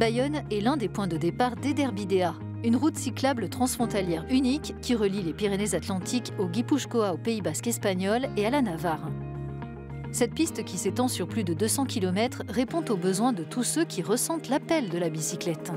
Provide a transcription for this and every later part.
Bayonne est l'un des points de départ d'Ederbidea, une route cyclable transfrontalière unique qui relie les Pyrénées-Atlantiques au Guipúzcoa au Pays basque espagnol et à la Navarre. Cette piste qui s'étend sur plus de 200 km répond aux besoins de tous ceux qui ressentent l'appel de la bicyclette.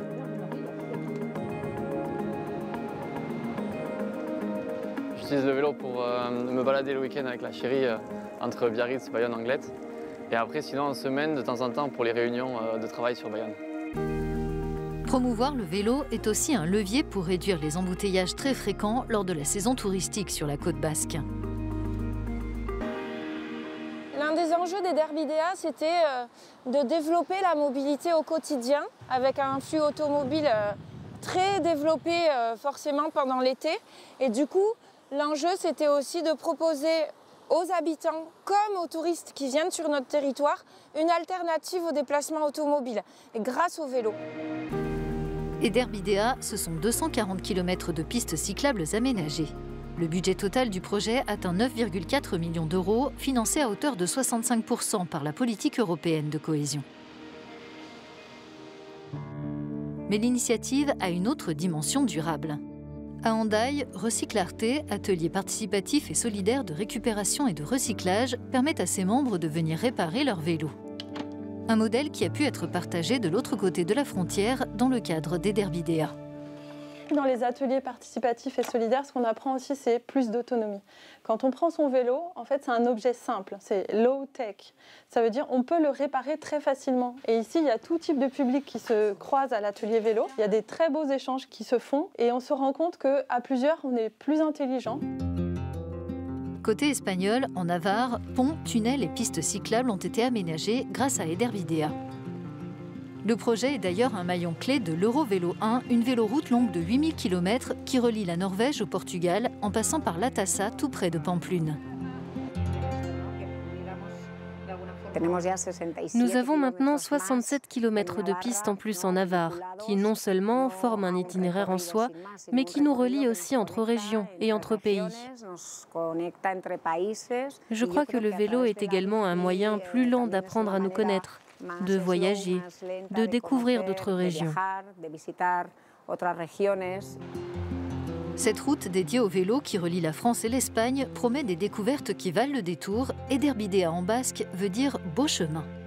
J'utilise le vélo pour me balader le week-end avec la chérie entre Biarritz, Bayonne, Anglet. Et après, sinon, en semaine, de temps en temps, pour les réunions de travail sur Bayonne. Promouvoir le vélo est aussi un levier pour réduire les embouteillages très fréquents lors de la saison touristique sur la côte basque. L'un des enjeux d'Ederbidea, c'était de développer la mobilité au quotidien avec un flux automobile très développé forcément pendant l'été. Et du coup, l'enjeu, c'était aussi de proposer aux habitants comme aux touristes qui viennent sur notre territoire une alternative au déplacement automobile et grâce au vélo. Ederbidea, ce sont 240 km de pistes cyclables aménagées. Le budget total du projet atteint 9,4 millions d'euros, financé à hauteur de 65% par la politique européenne de cohésion. Mais l'initiative a une autre dimension durable. À Hendaye, Recyclarte, atelier participatif et solidaire de récupération et de recyclage, permet à ses membres de venir réparer leur vélo. Un modèle qui a pu être partagé de l'autre côté de la frontière dans le cadre d'Ederbidea. Dans les ateliers participatifs et solidaires, ce qu'on apprend aussi, c'est plus d'autonomie. Quand on prend son vélo, en fait, c'est un objet simple, c'est low-tech. Ça veut dire on peut le réparer très facilement. Et ici, il y a tout type de public qui se croise à l'atelier vélo. Il y a des très beaux échanges qui se font et on se rend compte qu'à plusieurs, on est plus intelligent. Côté espagnol, en Navarre, ponts, tunnels et pistes cyclables ont été aménagés grâce à Ederbidea. Le projet est d'ailleurs un maillon clé de l'Eurovélo 1, une véloroute longue de 8000 km qui relie la Norvège au Portugal en passant par Latassa, tout près de Pamplune. Nous avons maintenant 67 km de pistes en plus en Navarre, qui non seulement forment un itinéraire en soi, mais qui nous relient aussi entre régions et entre pays. Je crois que le vélo est également un moyen plus lent d'apprendre à nous connaître, de voyager, de découvrir d'autres régions. Cette route dédiée au vélo qui relie la France et l'Espagne promet des découvertes qui valent le détour. Ederbidea en basque veut dire beau chemin.